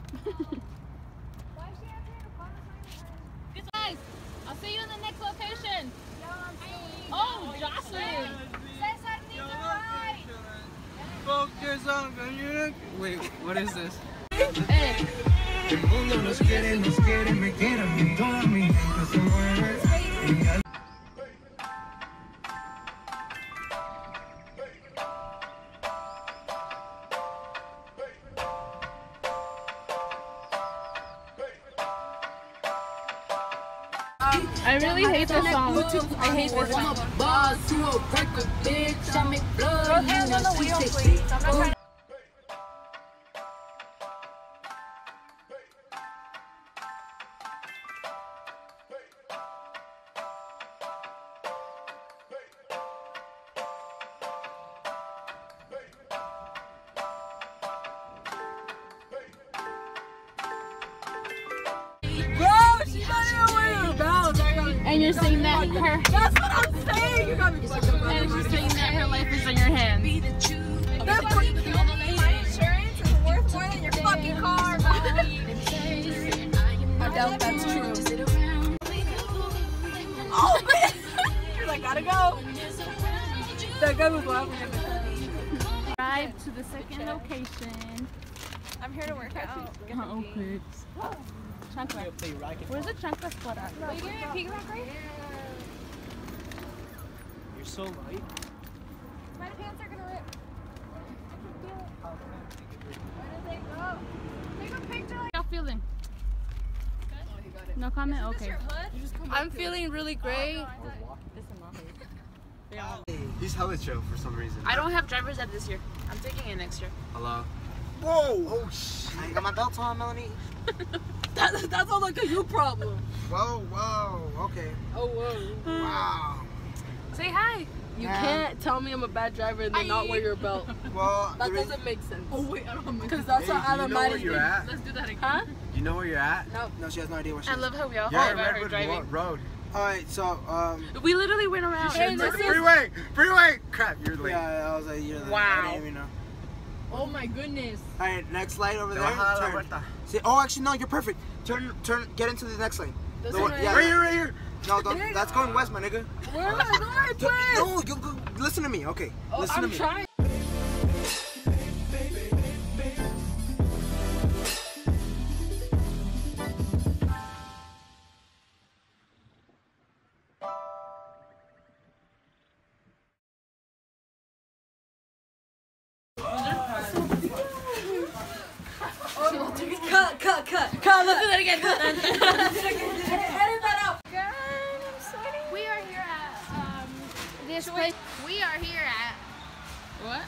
Guys, I'll see you in the next location. Oh, Jocelyn. Focus on the Wait, what is this? Hey. I really hate this song. I hate this song. Throw hands on the wheel, please. I'm not trying to. And you're saying that her. That's what I'm saying. You got me fucking up. And she's saying that her life is in your hands. My insurance is worth more than your fucking car, man. I doubt that's true. Oh man! You're like, gotta go. That guy was laughing. Drive to the second location. I'm here to work out. Okay. Chancla. Where's the chancla spot at? Are you doing a piggyback race? You're so light. My pants are gonna rip. I can feel it. Where did they go? Take a picture. How you feeling? No comment? Okay. I'm feeling really great. He's hella chill for some reason. I don't have driver's ed this year. I'm taking it next year. Hello? Whoa! Oh shit! I ain't got my belt on, Melanie. That's all like a you problem. Whoa, whoa, okay. Oh, whoa. Wow. Say hi. You can't tell me I'm a bad driver and then not wear your belt. Well, That doesn't make sense. Oh wait, I don't have my. Because that's hey, what do you know where automatic you're at? Let's do that again. Huh? You know where you're at? No. No, she has no idea where she I is. love how we all You're thought at about her Redwood driving. Road. Alright, so, We literally went around. freeway! Freeway! Crap, you're late. Yeah, I was like, you're late. Wow. I didn't even know. Oh my goodness. Alright, next light over there. Turn. See, oh, actually, no, you're perfect. Turn, get into the next lane. This The one one- right yeah, here? right here. No, don't, that's going west, my nigga. Where am I going, No, you listen to me, okay? Oh, Listen to I'm me. trying. Cut, let's do that again. Edit that out. God, I'm sweating. We are here at this place. We are here at what?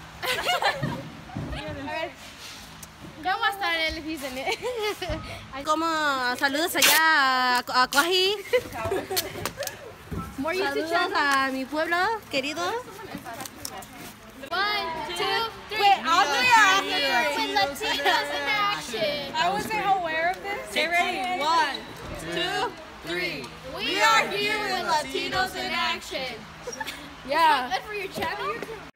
¿Cómo están el Disney? Como saludos allá a Coají. Saludos a mi pueblo querido. 1, 2, 3. Wait, I'll do it after With Latinos in action. I wasn't aware of this. Get ready. 1, 2, 3. We are here with Latinos in action. Yeah. That's for your channel.